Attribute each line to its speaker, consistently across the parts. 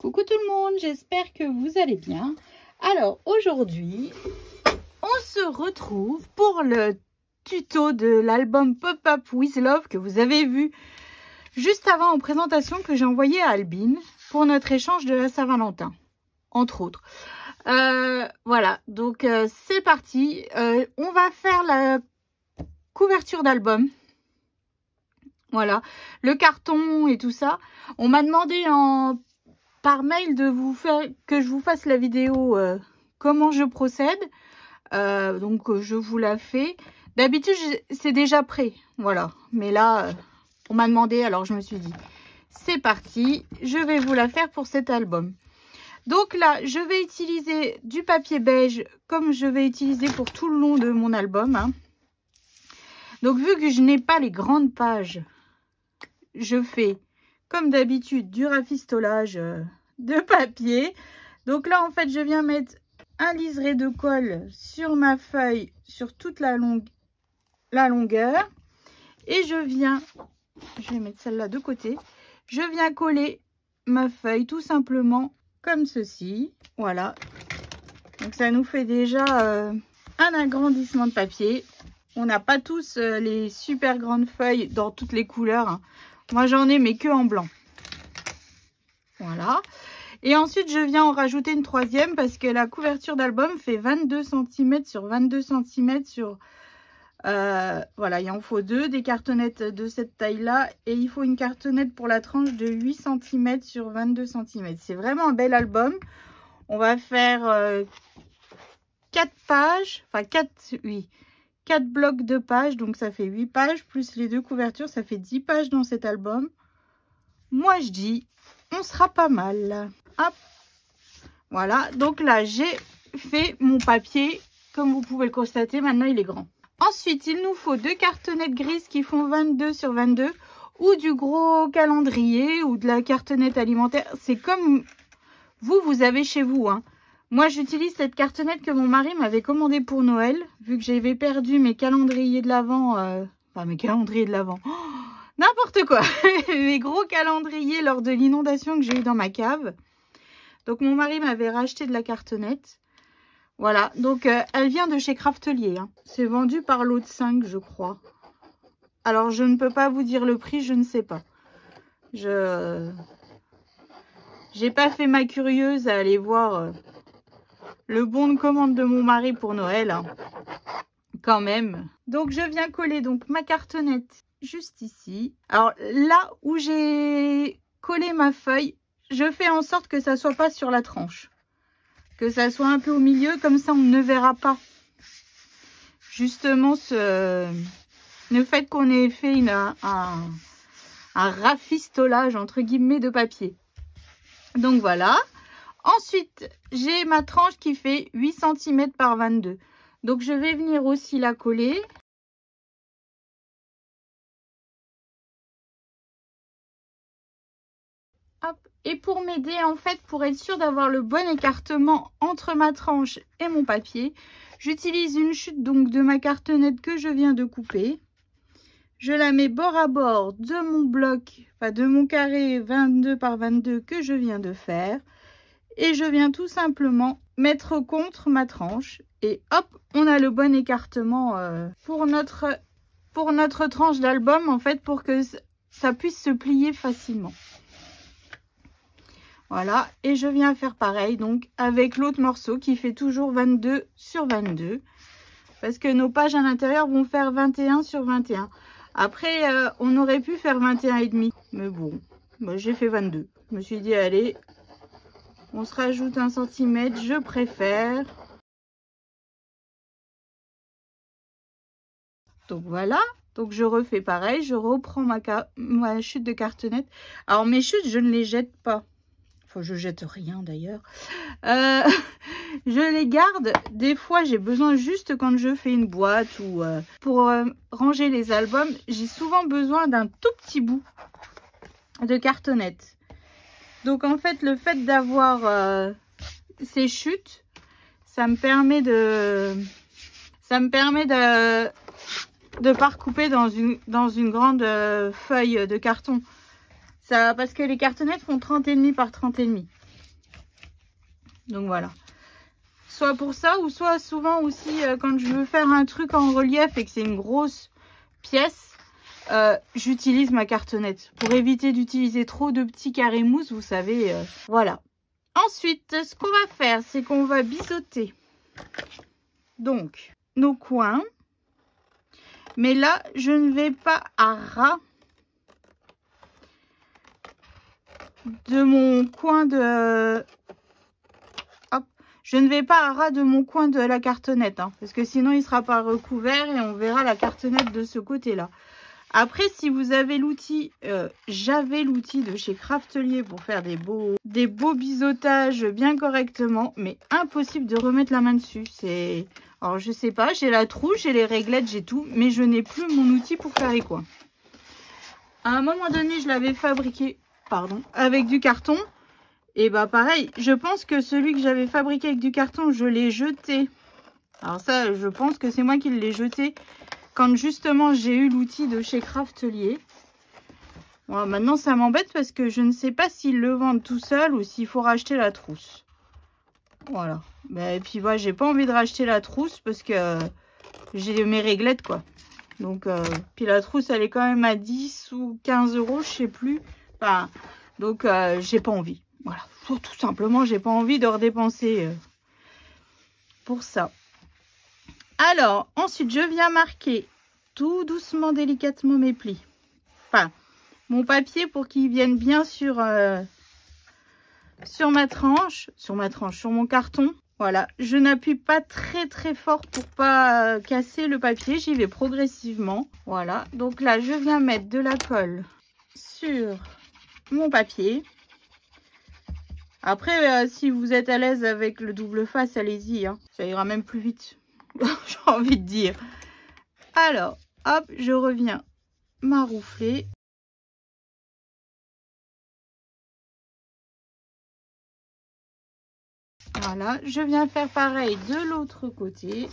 Speaker 1: Coucou tout le monde, j'espère que vous allez bien. Alors aujourd'hui, on se retrouve pour le tuto de l'album Pop-Up With Love que vous avez vu juste avant en présentation, que j'ai envoyé à Albine pour notre échange de la Saint-Valentin, entre autres. Voilà, donc c'est parti. On va faire la couverture d'album. Voilà, le carton et tout ça. On m'a demandé par mail de que je vous fasse la vidéo comment je procède. Donc je vous la fais. D'habitude c'est déjà prêt, voilà. Mais là on m'a demandé, alors je me suis dit c'est parti, je vais vous la faire pour cet album. Donc là je vais utiliser du papier beige comme je vais utiliser pour tout le long de mon album, hein. Donc vu que je n'ai pas les grandes pages, je fais comme d'habitude du rafistolage de papier. Donc là en fait je viens mettre un liseré de colle sur ma feuille sur toute la longueur, et je vais mettre celle-là de côté, je viens coller ma feuille tout simplement comme ceci. Voilà, donc ça nous fait déjà un agrandissement de papier. On n'a pas tous les super grandes feuilles dans toutes les couleurs, hein. Moi j'en ai mais que en blanc. Voilà. Et ensuite je viens en rajouter une troisième parce que la couverture d'album fait 22 cm sur 22 cm sur... voilà, il en faut deux, des cartonnettes de cette taille là, et il faut une cartonnette pour la tranche de 8 cm sur 22 cm. C'est vraiment un bel album. On va faire 4 pages, enfin 4 blocs de pages, donc ça fait 8 pages, plus les deux couvertures, ça fait 10 pages dans cet album. Moi je dis, on sera pas mal. Hop, voilà, donc là j'ai fait mon papier, comme vous pouvez le constater, maintenant il est grand. Ensuite, il nous faut deux cartonnettes grises qui font 22 sur 22, ou du gros calendrier, ou de la cartonnette alimentaire. C'est comme vous avez chez vous, hein. Moi, j'utilise cette cartonnette que mon mari m'avait commandée pour Noël, vu que j'avais perdu mes calendriers de l'Avent, enfin mes calendriers de l'Avent, oh, n'importe quoi, mes gros calendriers lors de l'inondation que j'ai eu dans ma cave. Donc mon mari m'avait racheté de la cartonnette. Voilà, donc elle vient de chez Craftelier, hein. C'est vendu par lot de 5, je crois. Alors je ne peux pas vous dire le prix, je ne sais pas. J'ai pas fait ma curieuse à aller voir le bon de commande de mon mari pour Noël, hein, quand même. Donc je viens coller donc ma cartonnette juste ici. Alors là où j'ai collé ma feuille, je fais en sorte que ça soit pas sur la tranche, que ça soit un peu au milieu, comme ça on ne verra pas justement le fait qu'on ait fait un rafistolage entre guillemets de papier. Donc voilà. Ensuite, j'ai ma tranche qui fait 8 cm par 22. Donc, je vais venir aussi la coller. Hop. Et pour m'aider, en fait, pour être sûr d'avoir le bon écartement entre ma tranche et mon papier, j'utilise une chute donc de ma cartonnette que je viens de couper. Je la mets bord à bord de mon bloc, enfin de mon carré 22 par 22 que je viens de faire. Et je viens tout simplement mettre contre ma tranche. Et hop, on a le bon écartement pour notre tranche d'album, en fait, pour que ça puisse se plier facilement. Voilà, et je viens faire pareil, donc, avec l'autre morceau qui fait toujours 22 sur 22. Parce que nos pages à l'intérieur vont faire 21 sur 21. Après, on aurait pu faire 21,5. Mais bon, moi, j'ai fait 22. Je me suis dit, allez... On se rajoute 1 cm, je préfère. Donc voilà. Donc je refais pareil. Je reprends ma chute de cartonnette. Alors mes chutes, je ne les jette pas. Enfin, je jette rien d'ailleurs. Je les garde. Des fois, j'ai besoin juste quand je fais une boîte ou pour ranger les albums. J'ai souvent besoin d'un tout petit bout de cartonnette. Donc en fait, le fait d'avoir ces chutes, ça me permet de pas recouper dans une grande feuille de carton. Ça, parce que les cartonnettes font 30,5 par 30,5. Donc voilà. Soit pour ça, ou soit souvent aussi quand je veux faire un truc en relief et que c'est une grosse pièce, j'utilise ma cartonnette pour éviter d'utiliser trop de petits carrés mousse, vous savez. Voilà. Ensuite, ce qu'on va faire, c'est qu'on va biseauter donc nos coins. Mais là, je ne vais pas à ras de mon coin de... Hop. Je ne vais pas à ras de mon coin de la cartonnette, hein, parce que sinon il ne sera pas recouvert et on verra la cartonnette de ce côté-là. Après, si vous avez l'outil, j'avais l'outil de chez Craftelier pour faire des beaux biseautages bien correctement, mais impossible de remettre la main dessus. C'est... Alors, je sais pas, j'ai la trousse, j'ai les réglettes, j'ai tout, mais je n'ai plus mon outil pour faire les coins. À un moment donné, je l'avais fabriqué, avec du carton. Et bah pareil, je pense que celui que j'avais fabriqué avec du carton, je l'ai jeté. Alors ça, je pense que c'est moi qui l'ai jeté quand justement j'ai eu l'outil de chez Craftelier. Bon, maintenant, ça m'embête parce que je ne sais pas s'ils le vendent tout seul ou s'il faut racheter la trousse. Voilà. Et puis voilà, j'ai pas envie de racheter la trousse parce que j'ai mes réglettes quoi. Donc puis la trousse elle est quand même à 10 ou 15 euros, je sais plus. Enfin, donc j'ai pas envie. Voilà, tout simplement j'ai pas envie de redépenser pour ça. Alors ensuite je viens marquer tout doucement, délicatement mes plis. Enfin mon papier pour qu'il vienne bien sur ma tranche, sur mon carton. Voilà, je n'appuie pas très fort pour pas casser le papier, j'y vais progressivement. Voilà, donc là je viens mettre de la colle sur mon papier. Après, si vous êtes à l'aise avec le double face, allez-y, hein. Ça ira même plus vite, j'ai envie de dire. Alors, hop, je reviens maroufler. Voilà, je viens faire pareil de l'autre côté.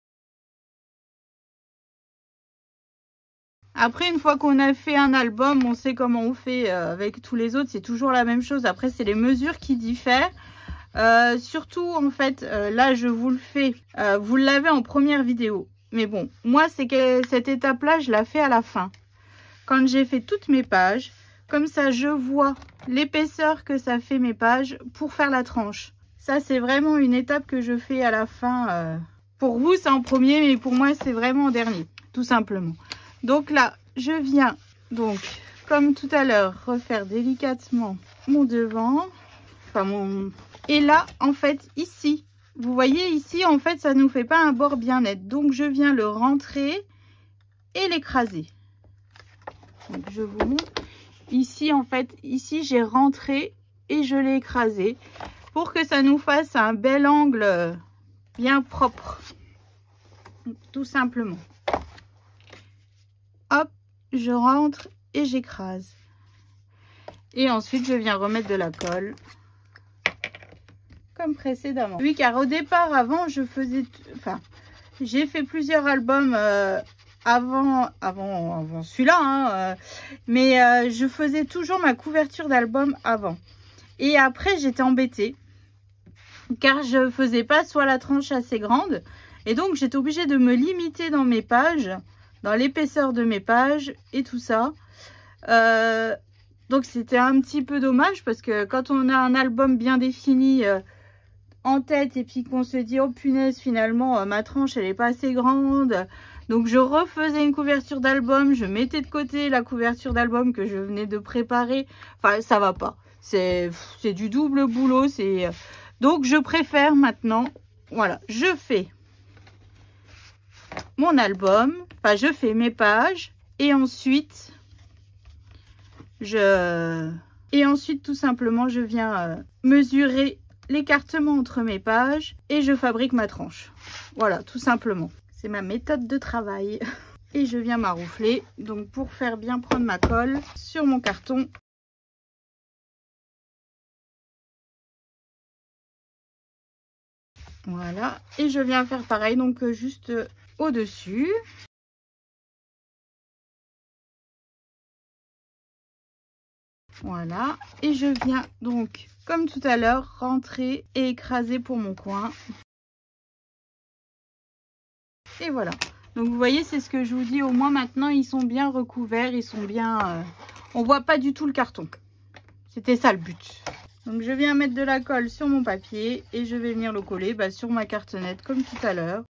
Speaker 1: Après, une fois qu'on a fait un album, on sait comment on fait avec tous les autres. C'est toujours la même chose. Après, c'est les mesures qui diffèrent. Surtout, en fait, là, je vous le fais. Vous l'avez en première vidéo. Mais bon, moi, c'est que cette étape-là, je la fais à la fin. Quand j'ai fait toutes mes pages. Comme ça, je vois l'épaisseur que ça fait mes pages pour faire la tranche. Ça, c'est vraiment une étape que je fais à la fin. Pour vous, c'est en premier, mais pour moi, c'est vraiment en dernier, tout simplement. Donc là, je viens, donc, comme tout à l'heure, refaire délicatement mon devant. Et là, en fait, ici, vous voyez, ici, en fait, ça ne nous fait pas un bord bien net. Donc, je viens le rentrer et l'écraser. Donc, je vous montre. Ici, en fait, ici, j'ai rentré et je l'ai écrasé. Pour que ça nous fasse un bel angle bien propre, tout simplement. Hop, je rentre et j'écrase. Et ensuite, je viens remettre de la colle, comme précédemment. Oui, car au départ, avant, je faisais... Enfin, j'ai fait plusieurs albums avant celui-là, hein, mais je faisais toujours ma couverture d'album avant. Et après, j'étais embêtée. Car je faisais pas soit la tranche assez grande et donc j'étais obligée de me limiter dans mes pages, dans l'épaisseur de mes pages et tout ça. Donc c'était un petit peu dommage parce que quand on a un album bien défini en tête et puis qu'on se dit oh punaise finalement ma tranche elle est pas assez grande, donc je refaisais une couverture d'album, je mettais de côté la couverture d'album que je venais de préparer. Enfin ça va pas, c'est du double boulot, c'est... Donc, je préfère maintenant, voilà, je fais mon album, enfin, je fais mes pages et ensuite, tout simplement, je viens mesurer l'écartement entre mes pages et je fabrique ma tranche. Voilà, tout simplement. C'est ma méthode de travail. Et je viens maroufler, donc pour faire bien prendre ma colle sur mon carton. Voilà, et je viens faire pareil, donc juste au-dessus. Voilà. Et je viens donc, comme tout à l'heure, rentrer et écraser pour mon coin. Et voilà. Donc vous voyez, c'est ce que je vous dis. Au moins maintenant, ils sont bien recouverts. Ils sont bien... on voit pas du tout le carton. C'était ça le but. Donc je viens mettre de la colle sur mon papier et je vais venir le coller sur ma cartonnette comme tout à l'heure.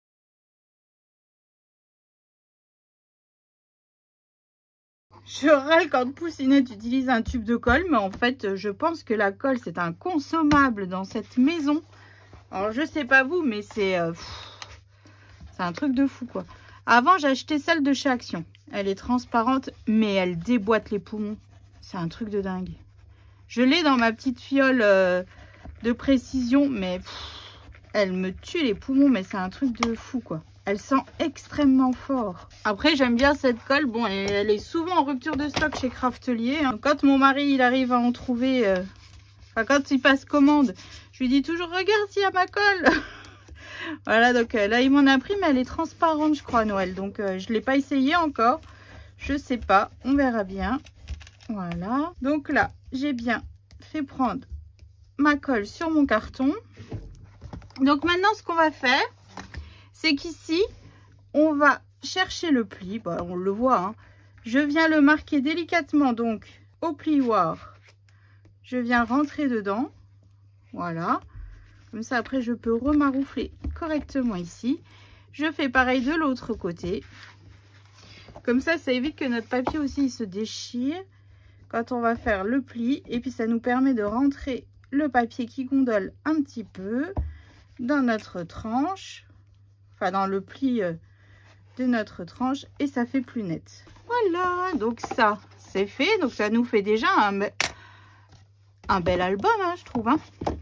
Speaker 1: Je râle quand Poussinette utilise un tube de colle, mais en fait je pense que la colle c'est un consommable dans cette maison. Alors je sais pas vous, mais c'est un truc de fou quoi. Avant j'achetais celle de chez Action. Elle est transparente mais elle déboîte les poumons. C'est un truc de dingue. Je l'ai dans ma petite fiole de précision, mais elle me tue les poumons, mais c'est un truc de fou quoi. Elle sent extrêmement fort. Après, j'aime bien cette colle. Bon, elle est souvent en rupture de stock chez Craftelier. Hein. Quand mon mari il arrive à en trouver, quand il passe commande, je lui dis toujours regarde s'il y a ma colle. Voilà, donc là il m'en a pris, mais elle est transparente, je crois, Noël. Donc je ne l'ai pas essayé encore. Je sais pas, on verra bien. Voilà, donc là, j'ai bien fait prendre ma colle sur mon carton. Donc maintenant, ce qu'on va faire, c'est qu'ici, on va chercher le pli. On le voit, hein. Je viens le marquer délicatement, donc, au plioir. Je viens rentrer dedans. Voilà. Comme ça, après, je peux remaroufler correctement ici. Je fais pareil de l'autre côté. Comme ça évite que notre papier aussi il se déchire quand on va faire le pli, et puis ça nous permet de rentrer le papier qui gondole un petit peu dans notre tranche, enfin dans le pli de notre tranche, et ça fait plus net. Voilà, donc ça c'est fait, donc ça nous fait déjà un bel album, hein, je trouve. Hein.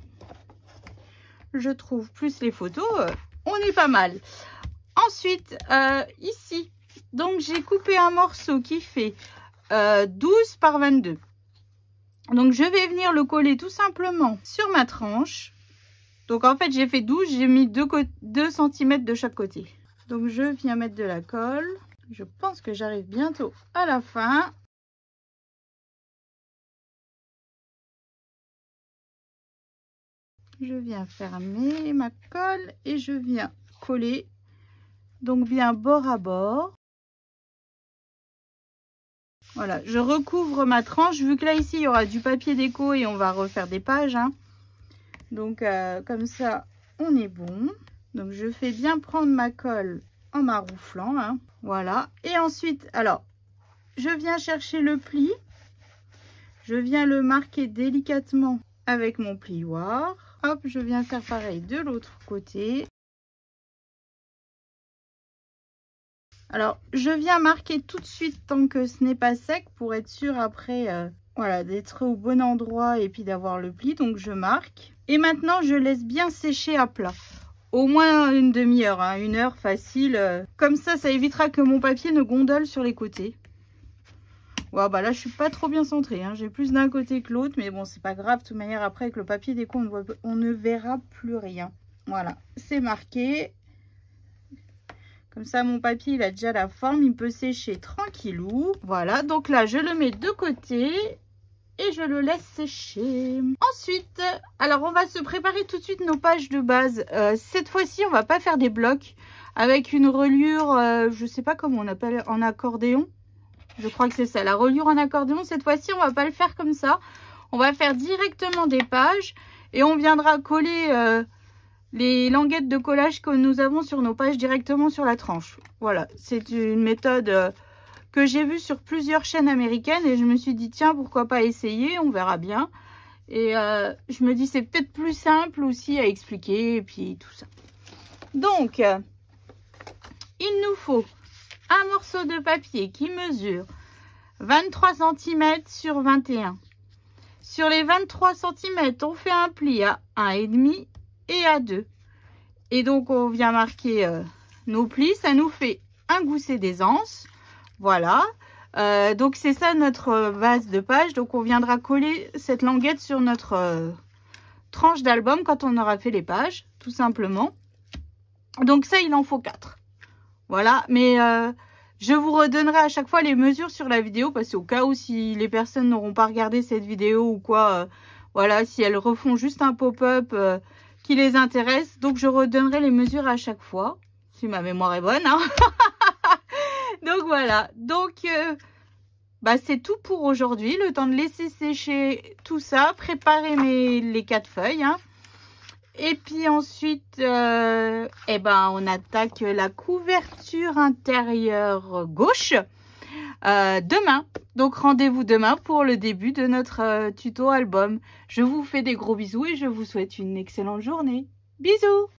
Speaker 1: Je trouve, plus les photos, on est pas mal. Ensuite, ici, donc j'ai coupé un morceau qui fait 12 par 22. Donc je vais venir le coller tout simplement sur ma tranche. Donc en fait j'ai fait 12, j'ai mis 2 cm de chaque côté. Donc je viens mettre de la colle. Je pense que j'arrive bientôt à la fin. Je viens fermer ma colle et je viens coller. Donc bien bord à bord. Voilà, je recouvre ma tranche, vu que là ici il y aura du papier déco et on va refaire des pages. Hein. Donc comme ça, on est bon. Donc je fais bien prendre ma colle en marouflant. Hein. Voilà. Et ensuite, alors, je viens chercher le pli. Je viens le marquer délicatement avec mon plioir. Hop, je viens faire pareil de l'autre côté. Alors, je viens marquer tout de suite tant que ce n'est pas sec pour être sûr après voilà, d'être au bon endroit et puis d'avoir le pli. Donc, je marque. Et maintenant, je laisse bien sécher à plat. Au moins une demi-heure, hein, 1 heure facile. Comme ça évitera que mon papier ne gondole sur les côtés. Ouais, bah là, je suis pas trop bien centrée. Hein. J'ai plus d'un côté que l'autre. Mais bon, c'est pas grave. De toute manière, après, avec le papier déco, on ne verra plus rien. Voilà, c'est marqué. Comme ça, mon papier, il a déjà la forme. Il peut sécher tranquillou. Voilà, donc là, je le mets de côté et je le laisse sécher. Ensuite, alors, on va se préparer tout de suite nos pages de base. Cette fois-ci, on va pas faire des blocs avec une reliure, je sais pas comment on appelle, en accordéon. Je crois que c'est ça, la reliure en accordéon. Cette fois-ci, on va pas le faire comme ça. On va faire directement des pages et on viendra coller... les languettes de collage que nous avons sur nos pages directement sur la tranche. Voilà, c'est une méthode que j'ai vue sur plusieurs chaînes américaines et je me suis dit tiens, pourquoi pas essayer, on verra bien. Et je me dis c'est peut-être plus simple aussi à expliquer et puis tout ça. Donc, il nous faut un morceau de papier qui mesure 23 cm sur 21. Sur les 23 cm, on fait un pli à 1,5 et à 2. Et donc on vient marquer nos plis, ça nous fait un gousset d'aisance. Voilà, donc c'est ça notre base de page. Donc on viendra coller cette languette sur notre tranche d'album quand on aura fait les pages, tout simplement. Donc ça, il en faut 4. Voilà, mais Je vous redonnerai à chaque fois les mesures sur la vidéo parce qu'au cas où si les personnes n'auront pas regardé cette vidéo ou quoi, voilà, si elles refont juste un pop-up qui les intéresse. Donc je redonnerai les mesures à chaque fois, si ma mémoire est bonne. Hein. Donc voilà, donc bah, c'est tout pour aujourd'hui. Le temps de laisser sécher tout ça, préparer les 4 feuilles. Hein. Et puis ensuite, eh ben, on attaque la couverture intérieure gauche demain. Donc rendez-vous demain pour le début de notre tuto album. Je vous fais des gros bisous et je vous souhaite une excellente journée. Bisous!